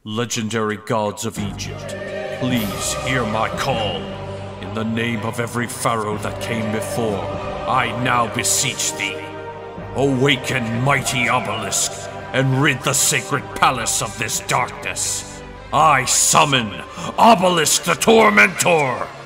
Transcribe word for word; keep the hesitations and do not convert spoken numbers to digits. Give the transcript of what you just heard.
Legendary gods of Egypt, please hear my call. In the name of every pharaoh that came before, I now beseech thee. Awaken mighty Obelisk, and rid the sacred palace of this darkness. I summon Obelisk the Tormentor!